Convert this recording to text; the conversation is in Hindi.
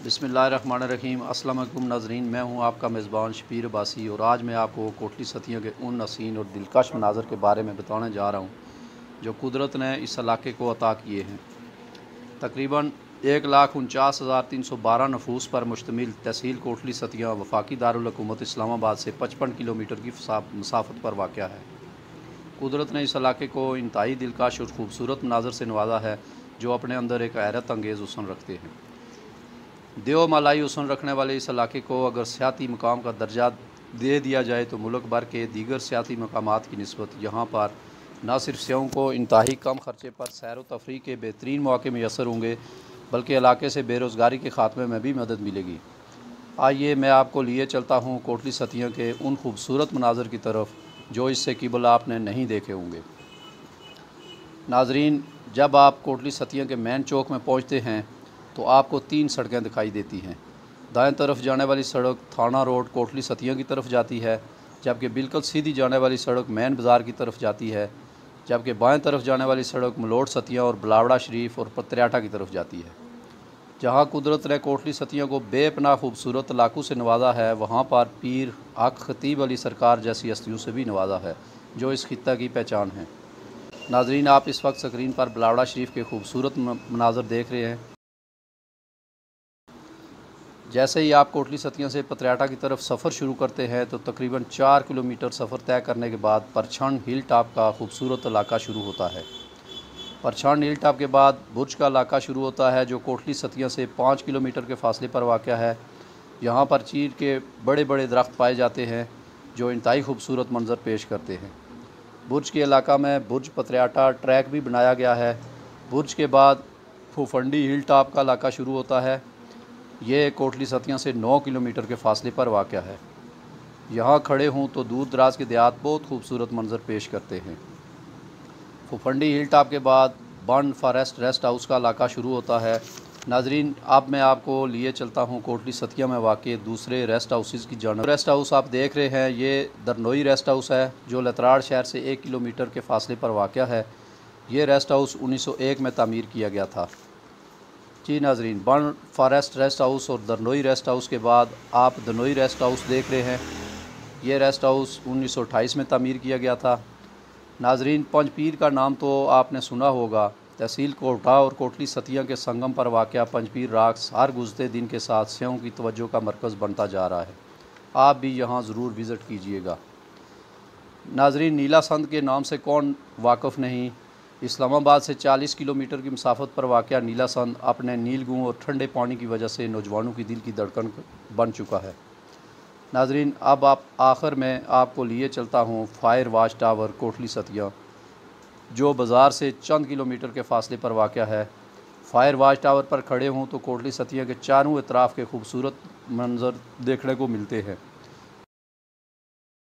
बिस्मिल्लाहिर्रहमानिर्रहीम। अस्सलाम वालेकुम नाज़रीन, मैं हूं आपका मेज़बान शबीर अब्बासी और आज मैं आपको कोटली सतियों के उन हसीन और दिलकश मनाज़र के बारे में बताने जा रहा हूं जो कुदरत ने इस इलाके को अता किए हैं। तकरीबन 1,49,312 नफूस पर मुश्तमिल तहसील कोटली सतियाँ वफाकी दारुल हुकूमत इस्लामाबाद से 55 किलोमीटर की मसाफत पर वाक़या है। कुदरत ने इस इलाके को इंतहाई दिलकश और ख़ूबसूरत मनाज़र से नवाजा है जो अपने अंदर एक हैरत अंगेज़ हुस्न रखते हैं। देवमालाई हुस्न रखने वाले इस इलाके को अगर सियाती मकाम का दर्जा दे दिया जाए तो मुल्क भर के दीगर सियाती मकामात की निस्बत यहाँ पर न सिर्फ सियाहों को इंतहाई कम खर्चे पर सैर व तफरीह के बेहतरीन मौके मैसर होंगे बल्कि इलाके से बेरोज़गारी के ख़ात्मे में भी मदद मिलेगी। आइए मैं आपको लिए चलता हूँ कोटली सतियों के उन खूबसूरत मनाज़र की तरफ जो इससे क़बल आपने नहीं देखे होंगे। नाज़रीन, जब आप कोटली सतियों के मेन चौक में पहुँचते हैं तो आपको 3 सड़कें दिखाई देती हैं। दाएं तरफ जाने वाली सड़क थाना रोड कोटली सतियों की तरफ जाती है, जबकि बिल्कुल सीधी जाने वाली सड़क मेन बाज़ार की तरफ जाती है, जबकि बाएं तरफ जाने वाली सड़क मलोट सतियाँ और बलावड़ा शरीफ और पत्रियाटा की तरफ जाती है। जहां कुदरत ने कोटली सतियों को बेपनाह खूबसूरत इलाकों से नवाजा है, वहां पर पीर आक खतीब अली सरकार जैसी हस्तियों से भी नवाजा है जो इस खित्ता की पहचान है। नाज़रीन, आप इस वक्त स्क्रीन पर बलावड़ा शरीफ के खूबसूरत मनाज़र देख रहे हैं। जैसे ही आप कोटली सतियों से पत्रियाटा की तरफ सफ़र शुरू करते हैं तो तकरीबन 4 किलोमीटर सफ़र तय करने के बाद परछान हिल टॉप का खूबसूरत इलाका शुरू होता है। परछान हिल टॉप के बाद बुर्ज का इलाका शुरू होता है जो कोटली सतियों से 5 किलोमीटर के फासले पर वाक़या है। यहाँ पर चीड़ के बड़े बड़े दरख्त पाए जाते हैं जो इंतहाई खूबसूरत मंजर पेश करते हैं। बुर्ज के इलाका में बुर्ज पत्रियाटा ट्रैक भी बनाया गया है। बुर्ज के बाद फूफंडी हिल टॉप का इलाका शुरू होता है। ये कोटली सतियाँ से 9 किलोमीटर के फासले पर वाक़या है। यहाँ खड़े हों तो दूर दराज के देहात बहुत खूबसूरत मंजर पेश करते हैं। फुफंडी हिल टॉप के बाद बन फॉरेस्ट रेस्ट हाउस का इलाका शुरू होता है। नाजरीन, अब मैं आपको लिए चलता हूँ कोटली सतिया में वाक़ दूसरे रेस्ट हाउसेज़ की जानब। रेस्ट हाउस आप देख रहे हैं, ये दरनोई रेस्ट हाउस है जो लतराड़ शहर से 1 किलोमीटर के फासले पर वाक़या है। ये रेस्ट हाउस 1901 में तामीर किया गया था। जी नाजरीन, बन फॉरेस्ट रेस्ट हाउस और दरनोई रेस्ट हाउस के बाद आप दरनोई रेस्ट हाउस देख रहे हैं। ये रेस्ट हाउस 1928 में तामीर किया गया था। नाजरीन, पंजपीर का नाम तो आपने सुना होगा। तहसील कोटा और कोटली सतियाँ के संगम पर वाक़या पंजपीर राक्स हर गुज़रते दिन के साथ सियाहों की तवज्जो का मरकज़ बनता जा रहा है। आप भी यहाँ ज़रूर विज़िट कीजिएगा। नाजरीन, नीला संद के नाम से कौन वाक़फ़ नहीं। इस्लामाबाद से 40 किलोमीटर की मसाफत पर वाक़या नीला संद अपने नीलगूं और ठंडे पानी की वजह से नौजवानों की दिल की धड़कन बन चुका है। नाजरीन, अब आप आखिर में आपको लिए चलता हूँ fire watch tower Kotli Satiyan जो बाज़ार से चंद किलोमीटर के फासले पर वाक़या है। फायर वाच टावर पर खड़े हों तो कोटली सतियाँ के चारों अतराफ़ के खूबसूरत मंजर देखने को मिलते हैं।